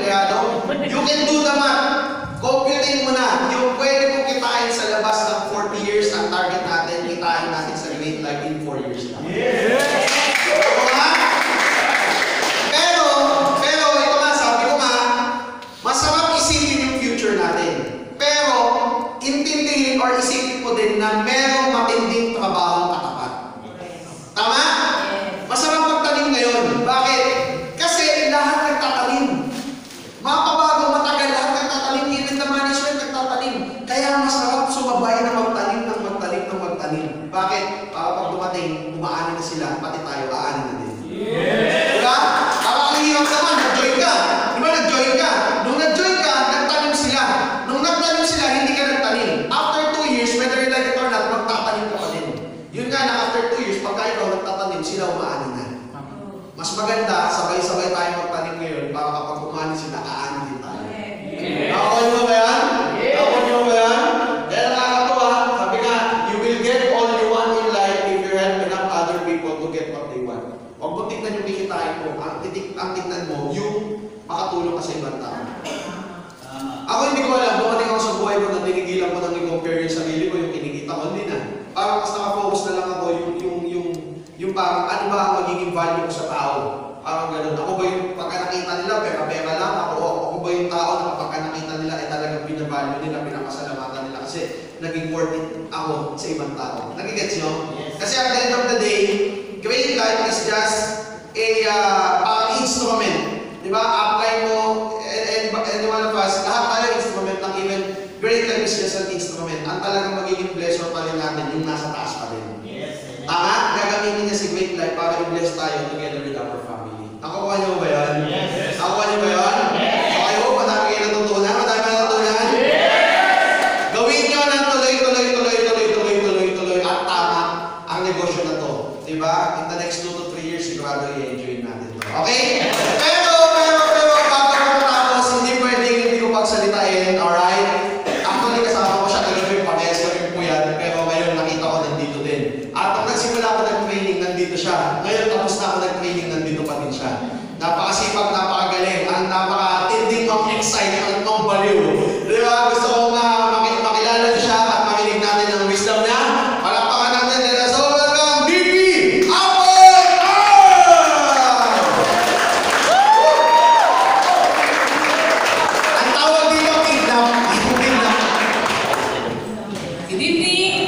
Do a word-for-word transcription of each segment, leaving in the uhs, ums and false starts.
empleyado. You can do the math. Computing mo na. Yung pwede mo kitain sa labas ng forty years, ang target natin, kitain natin sa Great Life in four years lang. Yes! Pero, pero ito nga, sabi ko nga, masarap isipin yung future natin. Pero, intindihin or isipin mo din na merong matinding trabaho katapat. Tama? Masarap magtanim ngayon. Bakit? Kasi lahat nagtatanim. Mga kabago, matagal lahat nagtatanim. Even the management nagtatanim. Kaya masarap sumabay na magtanim ng magtanim ng magtanim. Bakit? Para pag dumating, umaani na sila, pati tayo, aani na din. Yes! Diba? Para ang hirap naman, nag-join ka. Di ba nag-join ka? Nung nag-join ka, nagtanim sila. Nung nagtanim sila, hindi ka nagtanim. After two years, whether you like it or not, magtatanim ka pa din. Yun nga na after two years, pagka ikaw nagtatanim, sila umaani na. Mas maganda, sabay-sabay tayo magtanim ngayon para kapag umani sila, aani din tayo. Nakakon mo ba yan? Nakakon mo ba yan? Kaya nakakatuwa, sabi nga, you will get all you want in life if you help enough other people to get what they want. Huwag mo tignan yung kikitain mo, ang, titik, ang tignan mo, yung makatulong ka sa ibang tao. Ako hindi ko alam, dumating ako sa buhay ko na tinigilan ko nang i-compare yung sarili ko, yung kinikita ko, hindi na. Parang mas nakafocus na lang ako yung, yung, yung, yung parang ano ba ang magiging value ko sa tao. Parang gano'n. Ako ba yung pagka nakita nila, pera-pera lang, ako, ako ba yung tao na pagka nakita nila ay talagang binavalue nila, pinapasalamatan nila kasi naging worth it ako sa ibang tao. Nagigets nyo? Yes. Kasi at the end of the day, Great Life is just a uh, parang instrument. Diba? Apply mo, and, and, and one of us, lahat tayo instrument ng even Great Life is just an instrument. Ang talagang magiging blessor pa rin natin, yung nasa taas pa rin. Yes. Tama? Gagamitin niya si Great Life para i-bless tayo together with our family. Nakukuha niyo ba yan? Yes. Nakukuha niyo ba yan? Yes. So I hope madami kayo natutunan. Madami kayo natutunan? Yes. Gawin niyo ng tuloy, tuloy, tuloy, tuloy, tuloy, tuloy, tuloy, at tama ang negosyo na to. Diba? In the next two to three years, sigurado i-enjoy natin. Okay? Pero, pero, pero, bago ko matapos, hindi pwedeng hindi ko pagsalitain, alright? Actually, kasama ko siya talaga yung parehas kami po yan, pero ngayon nakita ko nandito din. At nung nagsimula ako nag-training, nandito siya. Ngayon tapos na ako nag-training, nandito pa din siya. Napakasipag, napakagaling, ang napaka-tinding, ang excited, ang baliw. Diba? Gusto ko nga makilala niyo siya at makinig natin ang wisdom niya. Palakpakan natin nila. So, welcome, B P! Ang tawag dito, kidnap. Kidnap. Good evening!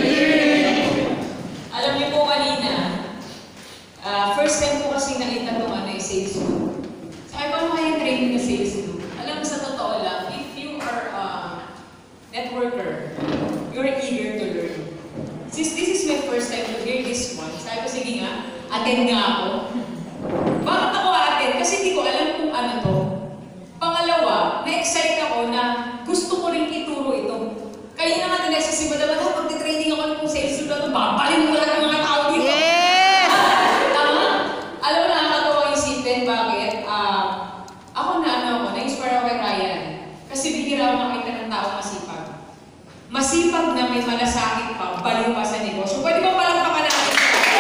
Alam niyo po kanina, uh, first time ko kasi nakita itong ano, yung sales group. Sabi ko, ano kaya yung training na sales group? Alam mo, sa totoo lang, if you are a networker, you're eager to learn. Since this is my first time to hear this one, sabi ko, sige nga, attend nga ako. Bakit ako attend? Kasi hindi ko alam kung ano to. Pangalawa, na-excite ako na gusto ko rin ituro ito. Kaya na nga din nagsisipa na ba, pag-training ako ng sales group na ito, babalin mo lang ng mga tao dito. Yes! Tama? Alam mo, nakakatawa isipin, bakit? Uh, ako na, ano ako, na-inspire ako kay Ryan. Kasi bihira ako makita ng tao masipag. Masipag na may malasakit pa, baliw pa sa negosyo. Pwede ba palakpakan natin?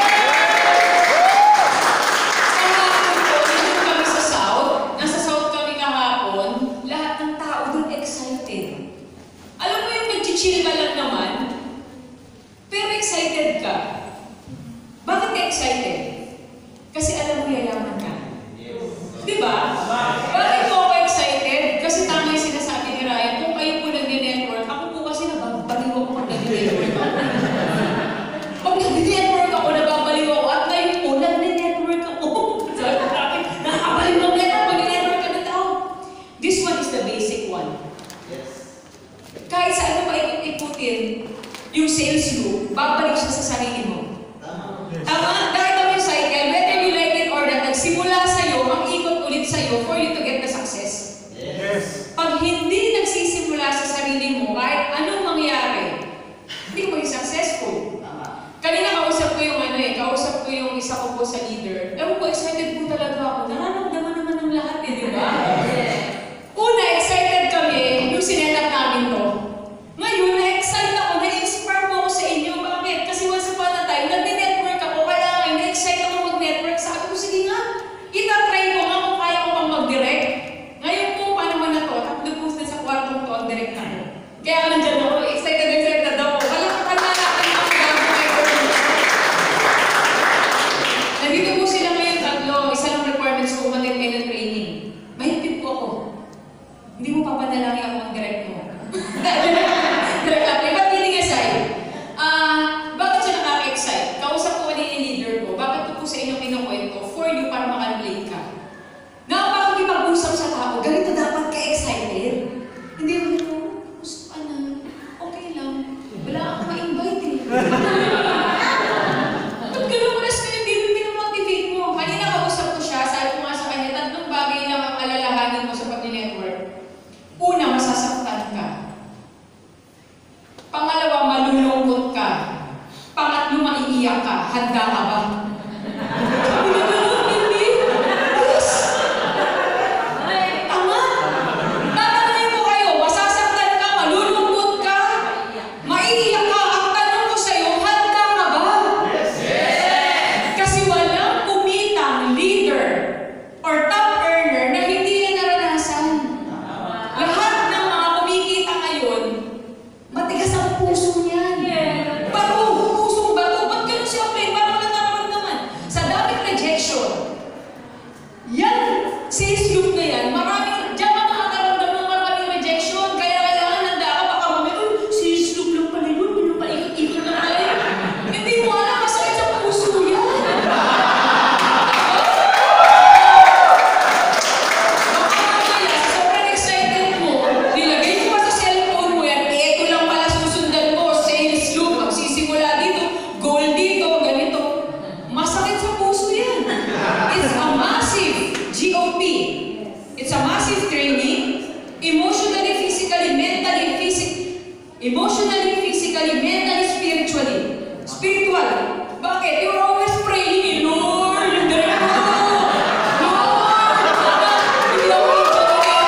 Sa hapon ko, dito kami sa South, nasa South kami kahapon, lahat ng tao doon excited. Alam mo yung nag-chill ka lang naman, pero excited ka. Bakit ka excited? Kasi alam mo yayaman ka. Diba? Bakit po ako excited? Kasi tama yung sinasabi ni Ryan, kung kayo po nag-network, ako po kasi nababaliw ako pag nag-network ako. Pag nag-network ako, nababaliw ako, at ngayon po, nag-network ako. Sabi ko, bakit? Nakabaliw ng network, mag-network ka na tao. This one is the basic one. Kahit saan mo pa ikutin yung sales loop, babalik siya sa sarili mo. Tama? Dahil kami yung cycle, whether you like it or not, Emotionally, physically, mentally, spiritually. Spiritual. Bakit? You're always praying, Lord, yung direct mo. Lord, hindi ako yung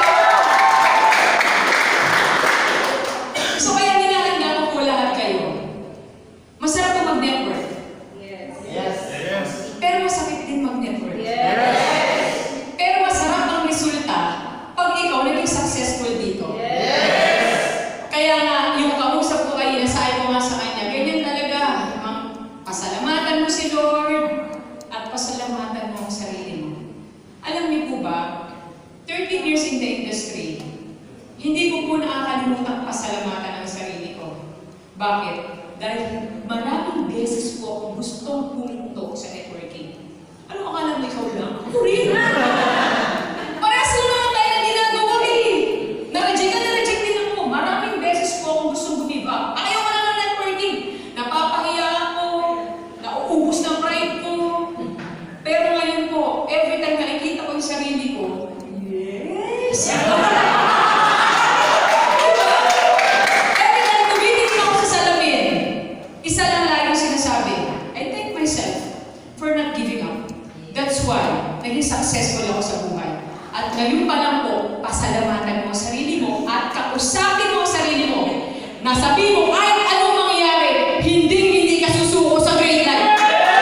So kaya nilahanda ko po lahat kayo. Masarap po mag-network. Yes. Pero masakit din mag-network. Yes. Pero masarap ang resulta pag ikaw naging successful dito. Kaya nga, yung kausap ko kayo, nasabi ko nga sa kanya, ganyan talaga. Ang pasalamatan mo si Lord at pasalamatan mo ang sarili mo. Alam niyo po ba, thirteen years in the industry, hindi ko po nakakalimutan pasalamatan ang sarili ko. Bakit? Dahil maraming beses po akong gustong pumunto sa networking. Ano akala mo ikaw lang? Ako rin! Parehas lang naman tayo ang ginagawa eh! Na-reject ka, na-reject din ako. Maraming beses po akong gustong gumiba. Ayaw ka na ng networking. Napapahiya ako. Nauubos ng pride ko. Pero ngayon po, every time nakikita ko yung sarili ko, yes! Every time tumitingin ako sa salamin, isa lang lagi yung sinasabi, I thank myself for not giving up. That's why, naging successful ako sa buhay. At ngayon pa lang po, pasalamatan mo ang sarili mo at kausapin mo ang sarili mo. Nasabi mo, kahit anong mangyayari, hindi hindi ka susuko sa great life.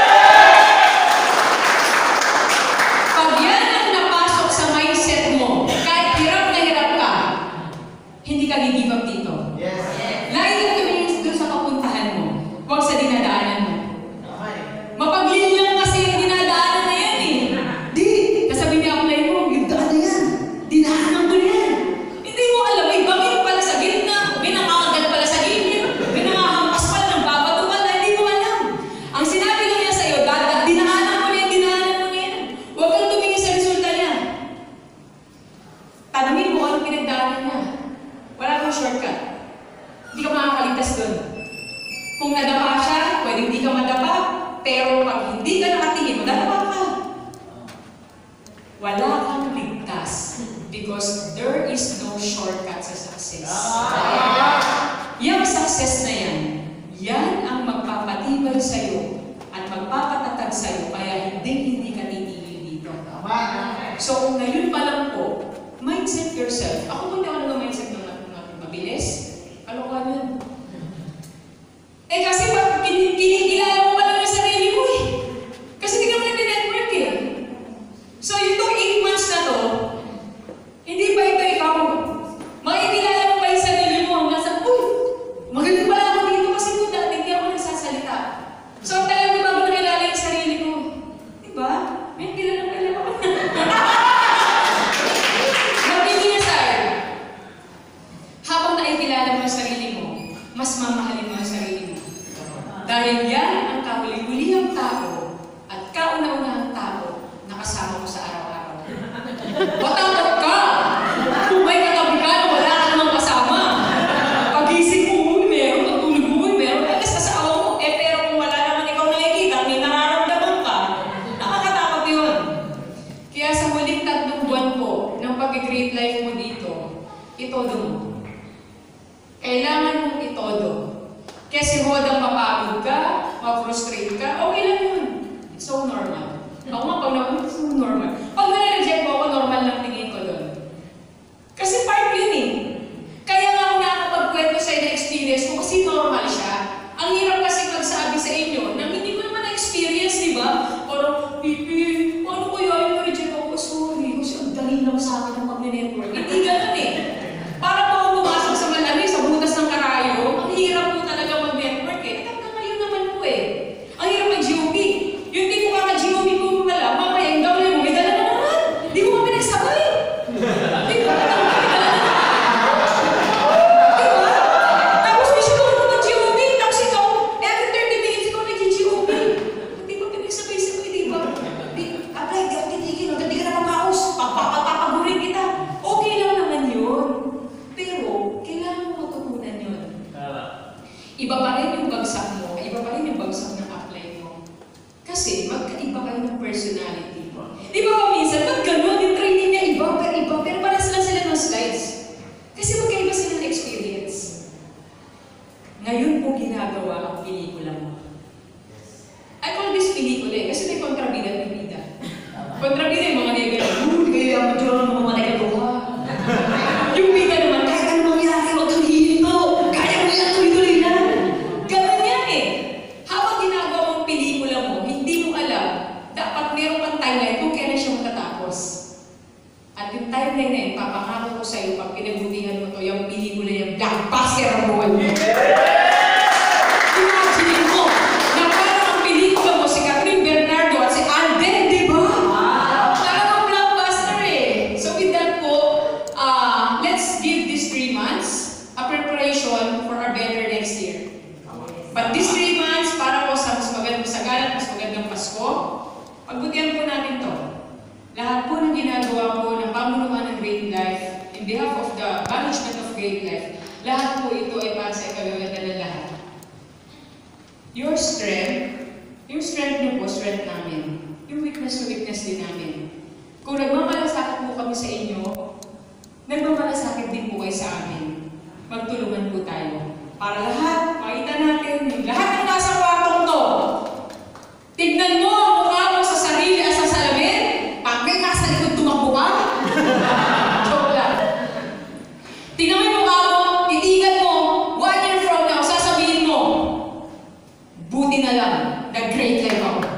Pag yan ang napasok sa mindset mo, kahit hirap na hirap ka, hindi ka give up dito. Yes. Lagi ka tumingin doon sa kapuntahan mo, huwag sa dinadaanan mo. Mapaglin lang kasi yung dinadaanan na yan eh. Di, kasabi niya ako na mo, yung daan na yan, dinaanan ko na yan. Hindi mo alam, may bangin pala sa gitna, may nakakagat pala sa gilid, may nakahampas pala ng babato pala, hindi mo alam. Ang sinabi lang niya sa'yo, dada, dinaanan mo na yan, dinaanan mo na yan. Huwag kang tumingin sa resulta niya. Tanungin mo anong pinagdaanan niya. Wala kang shortcut. Hindi ka makakaligtas doon. Kung nadapa siya, pwede hindi ka madapa, pero pag hindi ka nakatingin, madadapa ka. Wala kang ligtas because there is no shortcut sa success. Yung success na yan, yan ang magpapatibay sa'yo at magpapatatag sa'yo kaya hindi hindi ka titigil dito. So kung ngayon pa lang po, mindset yourself. Ako po hindi ako nag-mindset ng mabilis. Kalokohan yun. Eh kasi pag kin kinikilala mo pa lang yung sarili mo eh. Kasi hindi ka mo nag-network eh. So itong eight months na to, hindi ba ito ikaw? Makikilala mo pa yung sarili mo hanggang sa, uy, magaling pala ako dito kasi po dati hindi ako nagsasalita. So ang talaga di ba mo nakilala yung sarili mo? Diba? May kilala ka lang ako. Magiging aside, habang nakikilala mo yung sarili mo, mas mamahalin mo ang sarili mo. Dahil yan ang kahuli-hulihang tao at kauna-unahang tao na kasama mo sa araw-araw. Matakot ka! Kung may katabi ka na wala ka namang kasama. Pag-isip mo, uy, meron. Pag-tulog mo, uy, meron. Ay, kas kasawa mo. Eh, pero kung wala naman ikaw nakikita, may nararamdaman ka. Nakakatakot yun. Kaya sa huling tatlong buwan po ng pag-great life mo dito, itodo mo. Kailangan mong itodo. Kasi hodang mapagod ka, ma-frustrate ka, okay lang yun. It's so normal. Ako nga, pag naman, it's so normal. Pag nare-reject mo ako, normal lang tingin ko doon. Kasi part yun eh. Kaya nga ako nakakapagkwento sa na-experience ko kasi normal siya. Ang hirap kasi magsabi sa inyo na hindi ko naman na-experience, di ba? Parang, pipi, ano ko yun? Na-reject ako, sorry. Kasi ang dali lang sa akin ang pag-network. Hindi ganun eh. Para po ako pumasok sa malami, sa butas ng karayo, ang hirap po talaga mag-network eh. At hanggang ngayon naman po eh. Ang hirap mag-G O P. Yung di ko kaka-G O P ko wala, mamaya yung gawin mo, may dala na naman. Di ko pa pinagsabay. Di ko pa pinagsabay. Di ba? Tapos may sigaw mo mag-G O P, tapos ikaw, every thirty minutes ikaw nag-G O P. Di ko pinagsabay-sabay, di ba? Apply, di ako titigil, hanggang di ka na makaus. Papapagurin kita. O ginagawa ang pelikula mo. I call this pelikula eh, kasi may kontrabida at may bida. Kontrabida yung mga negro, "Uy, kaya ang matura ng mga negro." Yung bida naman, "Kahit ano mangyari, huwag kang hihinto. Kaya mo yan, tuloy-tuloy lang." Ganun yan eh. Habang ginagawa mong pelikula mo, hindi mo alam, dapat meron kang timeline kung kailan siya matatapos. At yung timeline na yun, papakako ko sa'yo, pag pinagbutihan mo to, yung pelikula yung blockbuster ang buwan mo. Imagine mo, na parang ang pelikula mo si Catherine Bernardo at si Alden, di ba? Talagang blockbuster eh. So with that po, uh, let's give these three months a preparation for our better next year. But these three months, para po sa mas magandang sagalan, mas magandang Pasko, pagbutihan po natin to. Lahat po ng ginagawa po ng pamunuan ng Great Life, in behalf of the management of Great Life, lahat po ito ay para sa ikagaganda ng lahat. Your strength, yung strength niyo po, strength namin. Yung weakness to weakness din namin. Kung nagmamalasakit po kami sa inyo, nagmamalasakit din po kayo sa amin. Magtulungan po tayo. Para lahat, makita natin, lahat ng nasa kwartong to, tignan mo ang mukha mo sa sarili at sa salamin. Pag may nasa likod, tumakbo ka. Joke lang. Tingnan mo yung mukha mo, titigan mo, one year from now, sasabihin mo, buti na lang, the great life ako.